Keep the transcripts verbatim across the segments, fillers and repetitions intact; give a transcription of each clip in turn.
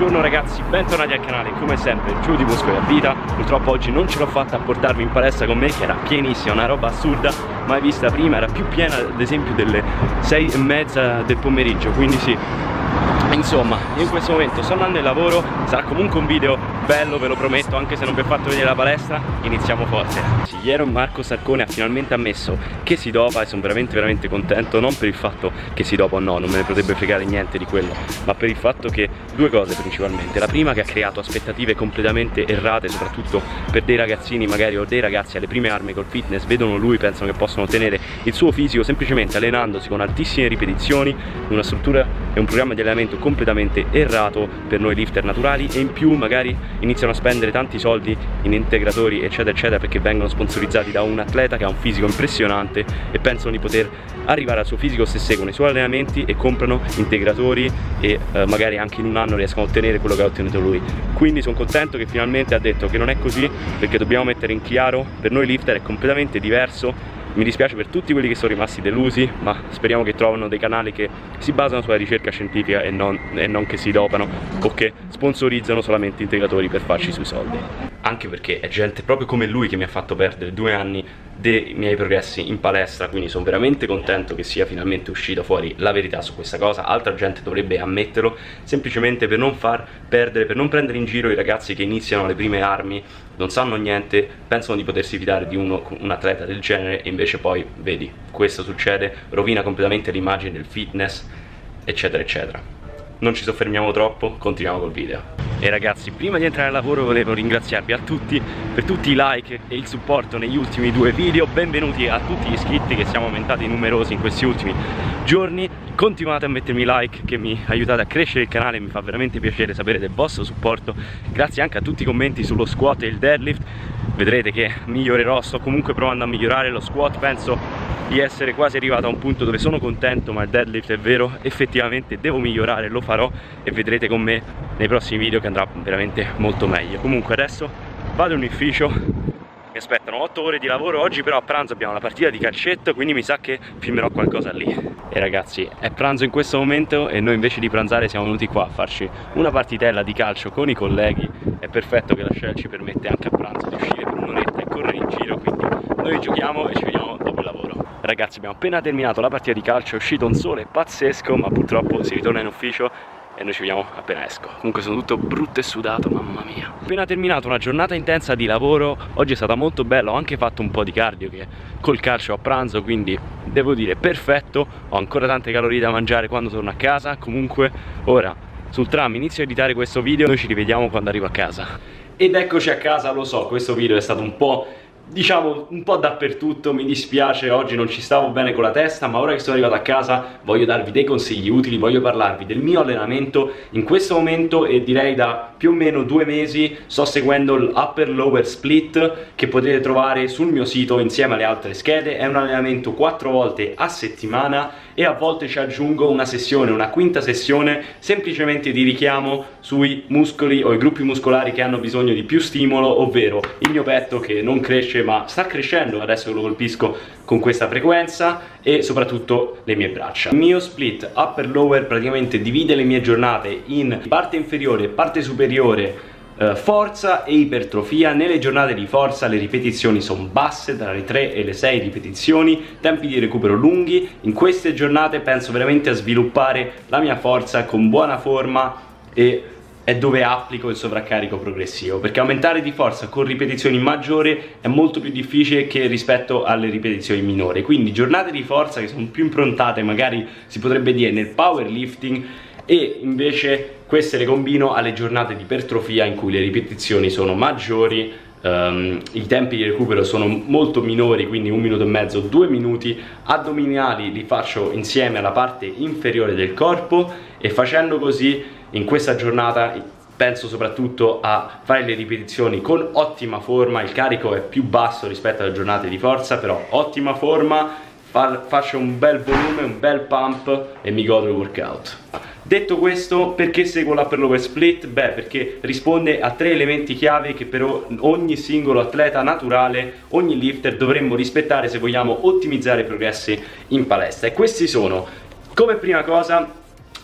Buongiorno ragazzi, bentornati al canale, come sempre giù di muscoli a vita. Purtroppo oggi non ce l'ho fatta a portarvi in palestra con me, che era pienissima, una roba assurda, mai vista prima, era più piena ad esempio delle sei e mezza del pomeriggio, quindi sì. Insomma, io in questo momento sto andando in lavoro, sarà comunque un video bello, ve lo prometto, anche se non vi ho fatto vedere la palestra. Iniziamo forte. Sì, ieri Marco Sarcone ha finalmente ammesso che si dopa e sono veramente veramente contento, non per il fatto che si dopa o no, non me ne potrebbe fregare niente di quello, ma per il fatto che due cose principalmente. La prima, che ha creato aspettative completamente errate, soprattutto per dei ragazzini magari o dei ragazzi alle prime armi col fitness, vedono lui, pensano che possono ottenere il suo fisico semplicemente allenandosi con altissime ripetizioni, una struttura e un programma di allenamento completamente errato per noi lifter naturali, e in più magari iniziano a spendere tanti soldi in integratori eccetera eccetera perché vengono sponsorizzati da un atleta che ha un fisico impressionante e pensano di poter arrivare al suo fisico se seguono i suoi allenamenti e comprano integratori e eh, magari anche in un anno riescono a ottenere quello che ha ottenuto lui. Quindi sono contento che finalmente ha detto che non è così, perché dobbiamo mettere in chiaro, per noi lifter è completamente diverso. Mi dispiace per tutti quelli che sono rimasti delusi, ma speriamo che trovino dei canali che si basano sulla ricerca scientifica e non, e non che si dopano o che sponsorizzano solamente integratori per farci sui soldi. Anche perché è gente proprio come lui che mi ha fatto perdere due anni dei miei progressi in palestra, quindi sono veramente contento che sia finalmente uscita fuori la verità su questa cosa. Altra gente dovrebbe ammetterlo, semplicemente per non far perdere, per non prendere in giro i ragazzi che iniziano alle prime armi, non sanno niente, pensano di potersi fidare di uno, un atleta del genere, e invece poi, vedi, questo succede, rovina completamente l'immagine del fitness, eccetera eccetera. Non ci soffermiamo troppo, continuiamo col video. E ragazzi, prima di entrare al lavoro volevo ringraziarvi a tutti per tutti i like e il supporto negli ultimi due video. Benvenuti a tutti gli iscritti, che siamo aumentati numerosi in questi ultimi giorni. Continuate a mettermi like, che mi aiutate a crescere il canale, mi fa veramente piacere sapere del vostro supporto. Grazie anche a tutti i commenti sullo squat e il deadlift. Vedrete che migliorerò, sto comunque provando a migliorare lo squat, penso di essere quasi arrivato a un punto dove sono contento, ma il deadlift è vero, effettivamente devo migliorare, lo farò e vedrete con me nei prossimi video che andrà veramente molto meglio. Comunque adesso vado in ufficio, mi aspettano otto ore di lavoro oggi, però a pranzo abbiamo una partita di calcetto, quindi mi sa che filmerò qualcosa lì. E ragazzi, è pranzo in questo momento e noi invece di pranzare siamo venuti qua a farci una partitella di calcio con i colleghi. È perfetto che la Shell ci permette anche a pranzo di uscire per un'oretta e correre in giro, quindi noi giochiamo e ci vediamo dopo il lavoro. Ragazzi, abbiamo appena terminato la partita di calcio, è uscito un sole pazzesco, ma purtroppo si ritorna in ufficio e noi ci vediamo appena esco. Comunque sono tutto brutto e sudato, mamma mia. Appena terminato una giornata intensa di lavoro, oggi è stata molto bella, ho anche fatto un po' di cardio che col calcio a pranzo, quindi devo dire perfetto. Ho ancora tante calorie da mangiare quando torno a casa. Comunque ora sul tram inizio a editare questo video, noi ci rivediamo quando arrivo a casa. Ed eccoci a casa, lo so, questo video è stato un po', diciamo, un po' dappertutto, mi dispiace, oggi non ci stavo bene con la testa, ma ora che sono arrivato a casa voglio darvi dei consigli utili, voglio parlarvi del mio allenamento. In questo momento, e direi da più o meno due mesi, sto seguendo l'Upper Lower Split, che potete trovare sul mio sito insieme alle altre schede. È un allenamento quattro volte a settimana e a volte ci aggiungo una sessione, una quinta sessione, semplicemente di richiamo sui muscoli o i gruppi muscolari che hanno bisogno di più stimolo, ovvero il mio petto che non cresce ma sta crescendo, adesso lo colpisco con questa frequenza, e soprattutto le mie braccia. Il mio split upper lower praticamente divide le mie giornate in parte inferiore e parte superiore, Uh, forza e ipertrofia. Nelle giornate di forza le ripetizioni sono basse, tra le tre e le sei ripetizioni, tempi di recupero lunghi. In queste giornate penso veramente a sviluppare la mia forza con buona forma, e è dove applico il sovraccarico progressivo, perché aumentare di forza con ripetizioni maggiori è molto più difficile che rispetto alle ripetizioni minori. Quindi giornate di forza che sono più improntate, magari si potrebbe dire, nel powerlifting, e invece queste le combino alle giornate di ipertrofia in cui le ripetizioni sono maggiori, um, i tempi di recupero sono molto minori, quindi un minuto e mezzo, due minuti. Addominali li faccio insieme alla parte inferiore del corpo, e facendo così in questa giornata penso soprattutto a fare le ripetizioni con ottima forma. Il carico è più basso rispetto alle giornate di forza, però ottima forma, faccio un bel volume, un bel pump e mi godo il workout. Detto questo, perché seguo l'Upper Lower Split? Beh, perché risponde a tre elementi chiave che per ogni singolo atleta naturale, ogni lifter dovremmo rispettare se vogliamo ottimizzare i progressi in palestra. E questi sono, come prima cosa,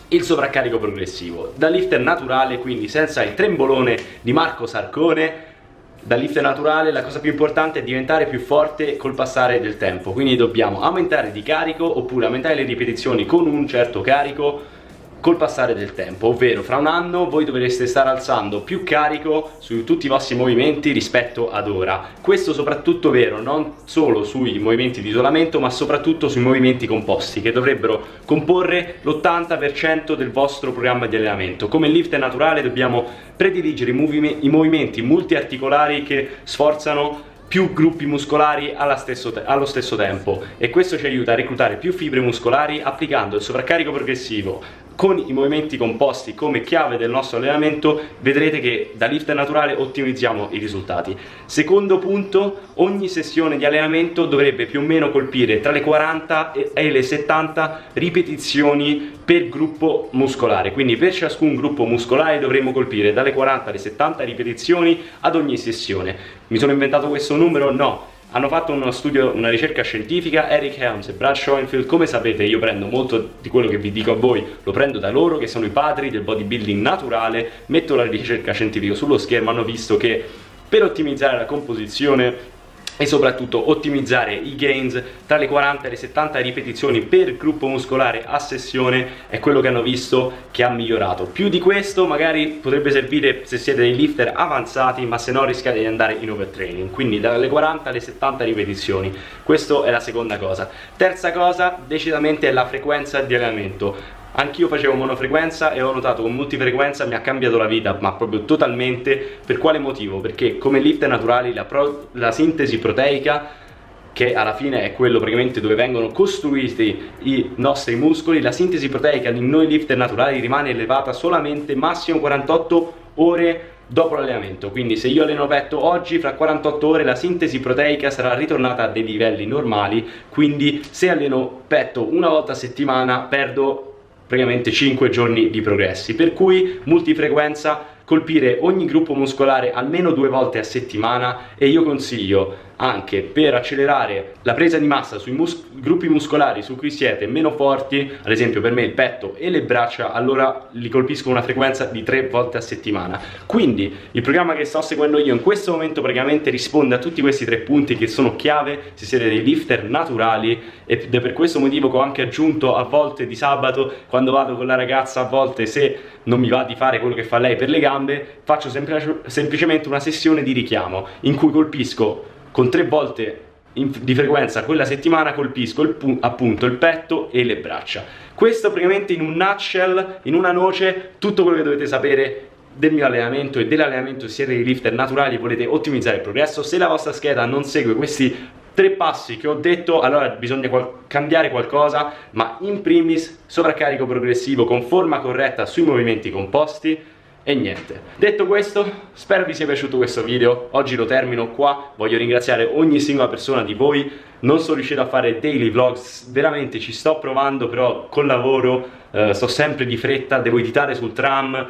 il sovraccarico progressivo. Da lifter naturale, quindi senza il trembolone di Marco Sarcone, da lifter naturale la cosa più importante è diventare più forte col passare del tempo, quindi dobbiamo aumentare di carico oppure aumentare le ripetizioni con un certo carico col passare del tempo, ovvero fra un anno voi dovreste stare alzando più carico su tutti i vostri movimenti rispetto ad ora. Questo soprattutto vero non solo sui movimenti di isolamento, ma soprattutto sui movimenti composti, che dovrebbero comporre l'ottanta per cento del vostro programma di allenamento. Come lifter naturale dobbiamo prediligere i, movi i movimenti multiarticolari che sforzano più gruppi muscolari stesso allo stesso tempo, e questo ci aiuta a reclutare più fibre muscolari applicando il sovraccarico progressivo con i movimenti composti come chiave del nostro allenamento. Vedrete che da lifter naturale ottimizziamo i risultati. Secondo punto, ogni sessione di allenamento dovrebbe più o meno colpire tra le quaranta e le settanta ripetizioni per gruppo muscolare, quindi per ciascun gruppo muscolare dovremmo colpire dalle quaranta alle settanta ripetizioni ad ogni sessione. Mi sono inventato questo numero? No. Hanno fatto uno studio, una ricerca scientifica, Eric Helms e Brad Schoenfeld. Come sapete io prendo molto di quello che vi dico a voi, lo prendo da loro, che sono i padri del bodybuilding naturale. Metto la ricerca scientifica sullo schermo, hanno visto che per ottimizzare la composizione e soprattutto ottimizzare i gains tra le quaranta e le settanta ripetizioni per gruppo muscolare a sessione è quello che hanno visto che ha migliorato. Più di questo magari potrebbe servire se siete dei lifter avanzati, ma se no rischiate di andare in overtraining, quindi dalle quaranta alle settanta ripetizioni. Questa è la seconda cosa. Terza cosa decisamente è la frequenza di allenamento. Anch'io facevo monofrequenza e ho notato che multifrequenza mi ha cambiato la vita, ma proprio totalmente. Per quale motivo? Perché come lifter naturali la, pro, la sintesi proteica, che alla fine è quello praticamente dove vengono costruiti i nostri muscoli, la sintesi proteica di noi lifter naturali rimane elevata solamente massimo quarantotto ore dopo l'allenamento. Quindi se io alleno petto oggi, fra quarantotto ore la sintesi proteica sarà ritornata a dei livelli normali, quindi se alleno petto una volta a settimana perdo praticamente cinque giorni di progressi. Per cui multifrequenza, colpire ogni gruppo muscolare almeno due volte a settimana, e io consiglio anche per accelerare la presa di massa sui mus gruppi muscolari su cui siete meno forti, ad esempio per me il petto e le braccia, allora li colpisco una frequenza di tre volte a settimana. Quindi il programma che sto seguendo io in questo momento praticamente risponde a tutti questi tre punti che sono chiave se siete dei lifter naturali, ed è per questo motivo che ho anche aggiunto a volte di sabato, quando vado con la ragazza, a volte se non mi va di fare quello che fa lei per le gambe, faccio sempl- semplicemente una sessione di richiamo in cui colpisco con tre volte di frequenza quella settimana, colpisco il appunto il petto e le braccia. Questo praticamente in un nutshell, in una noce, tutto quello che dovete sapere del mio allenamento e dell'allenamento sia dei lifter naturali. Volete ottimizzare il progresso. Se la vostra scheda non segue questi tre passi che ho detto, allora bisogna qual cambiare qualcosa, ma in primis sovraccarico progressivo con forma corretta sui movimenti composti. E niente, detto questo, spero vi sia piaciuto questo video. Oggi lo termino qua. Voglio ringraziare ogni singola persona di voi. Non sono riuscito a fare daily vlogs, veramente ci sto provando, però col lavoro eh, sto sempre di fretta, devo editare sul tram,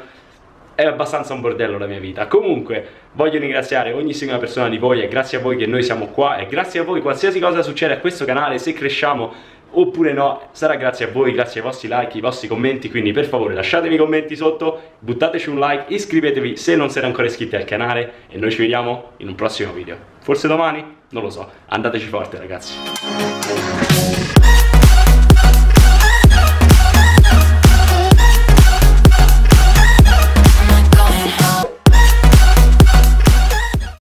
è abbastanza un bordello la mia vita. Comunque voglio ringraziare ogni singola persona di voi, è grazie a voi che noi siamo qua, è grazie a voi qualsiasi cosa succede a questo canale, se cresciamo oppure no, sarà grazie a voi, grazie ai vostri like, ai vostri commenti. Quindi per favore lasciatemi i commenti sotto, buttateci un like, iscrivetevi se non siete ancora iscritti al canale e noi ci vediamo in un prossimo video. Forse domani? Non lo so, andateci forte ragazzi.